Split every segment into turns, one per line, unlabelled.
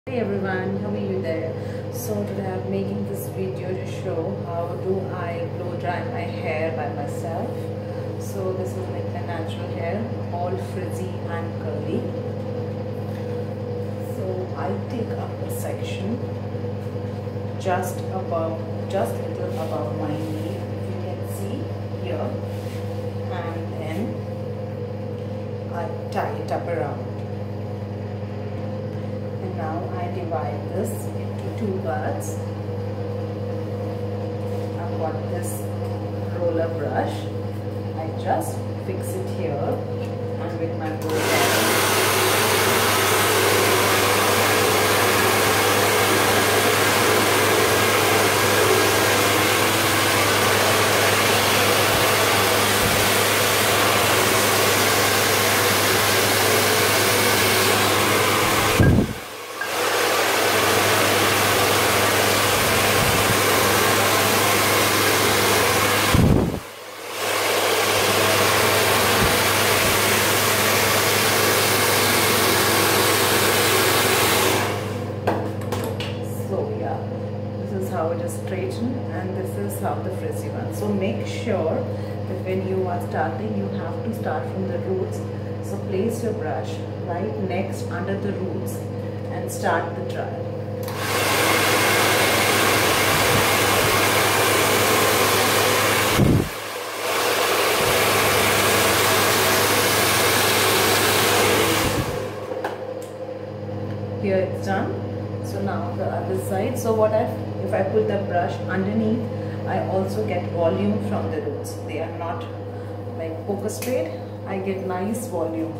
Hey everyone, how are you there? So today I'm making this video to show how do I blow dry my hair by myself. So this is like the natural hair, all frizzy and curly. So I take up a section just little above my knee, if you can see here, and then I tie it up around. Now I divide this into two parts. I've got this roller brush. I just fix it here and with my roller. How it is straightened, and this is how the frizzy one. So make sure that when you are starting, you have to start from the roots. So place your brush right next under the roots and start the dry. Here it's done. So now the other side. So if I put the brush underneath, I also get volume from the roots. They are not like poker straight. I get nice volume.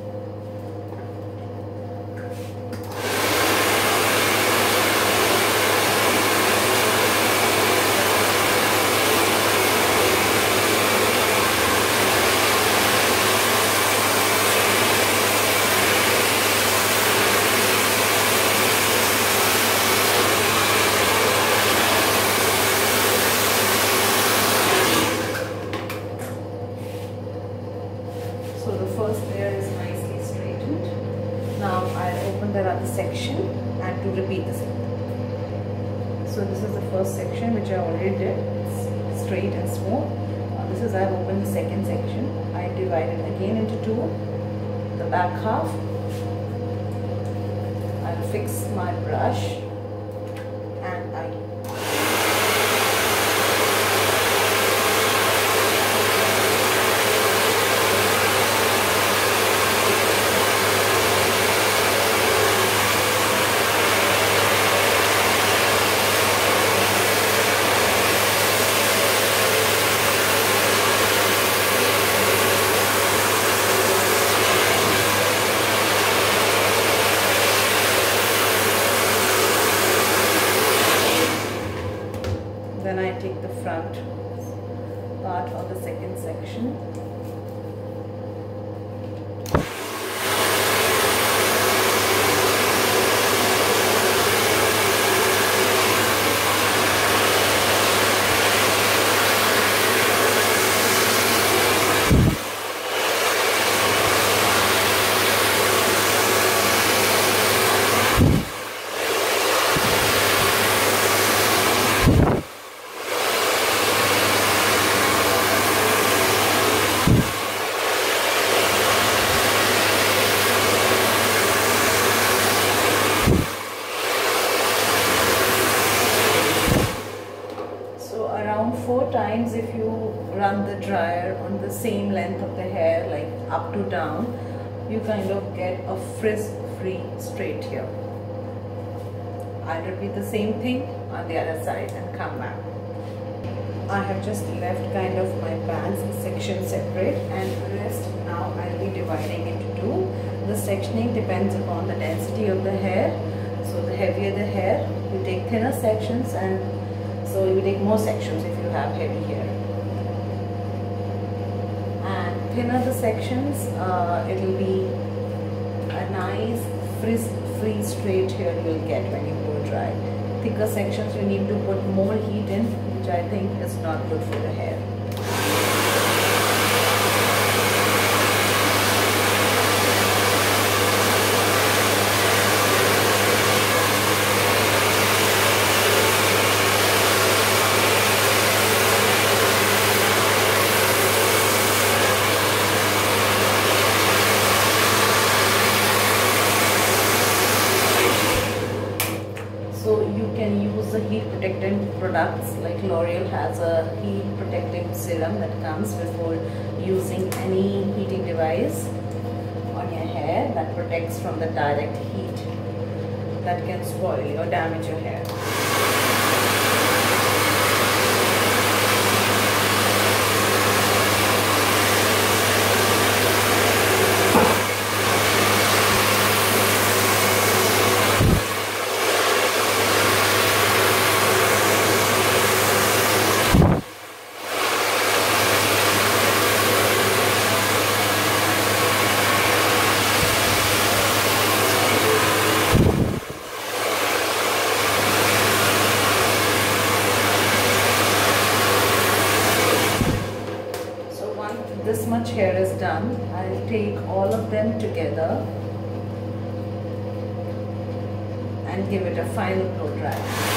So the first layer is nicely straightened. Now I'll open the other section and to repeat the same. So this is the first section which I already did. It's straight and smooth. This is I've opened the second section. I divide it again into two. The back half. I'll fix my brush and I Then I take the front part of the second section. Around 4 times if you run the dryer on the same length of the hair, like up to down, you kind of get a frizz-free straight hair. I'll repeat the same thing on the other side and come back. I have just left kind of my bands section separate, and the rest now I'll be dividing into two. The sectioning depends upon the density of the hair. So the heavier the hair, you take thinner sections, and so you take more sections if you have heavy hair. And thinner the sections, it will be a nice frizz-free straight hair you will get when you blow dry. Thicker sections you need to put more heat in, which I think is not good for the hair. protectant products, like L'Oreal has a heat protecting serum that comes before using any heating device on your hair, that protects from the direct heat that can spoil or damage your hair. This much hair is done, I'll take all of them together and give it a final blow dry.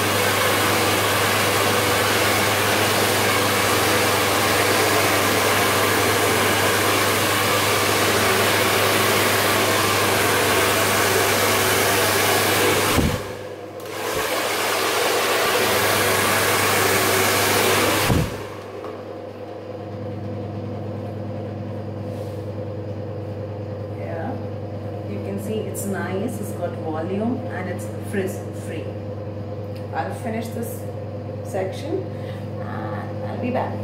See, it's nice, it's got volume and it's frizz free. I'll finish this section and I'll be back.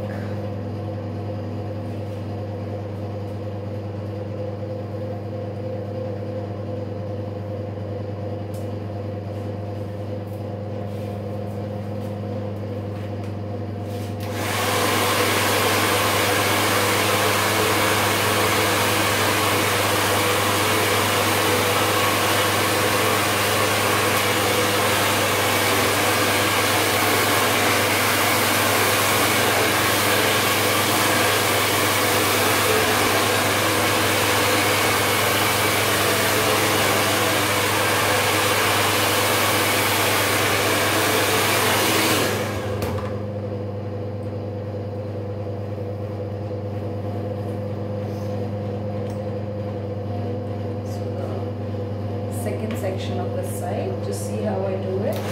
Second section of the side, just see how I do it.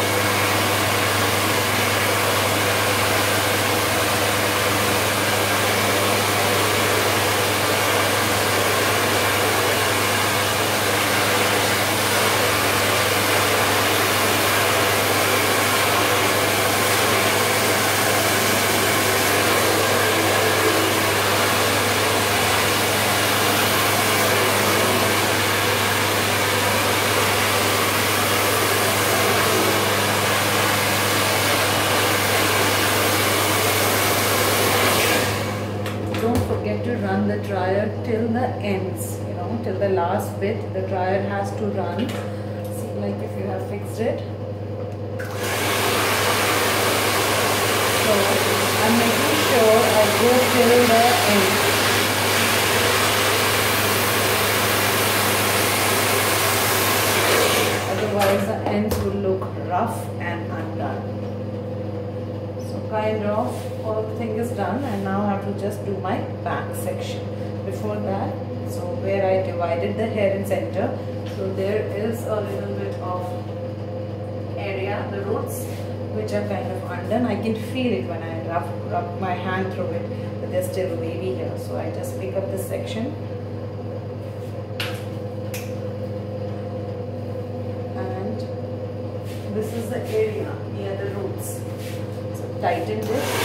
To run the dryer till the ends, till the last bit. The dryer has to run. See, like if you have fixed it. So I'm making sure I go till the end. Otherwise the ends will look rough and undone. So kind of all the thing is done, and now I have to just do my back section. Before that, so where I divided the hair in center, so there is a little bit of area, the roots, which are kind of undone. I can feel it when I rub my hand through it, but they're still wavy here. So I just pick up this section and this is the area near the roots. So tighten this.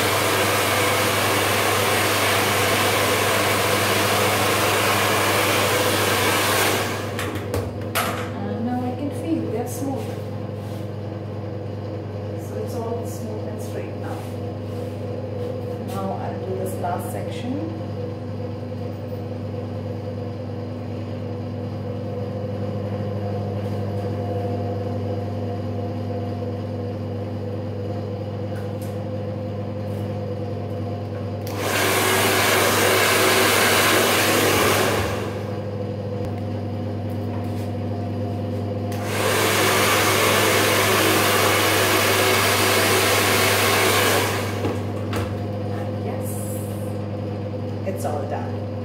Last section. It's all done.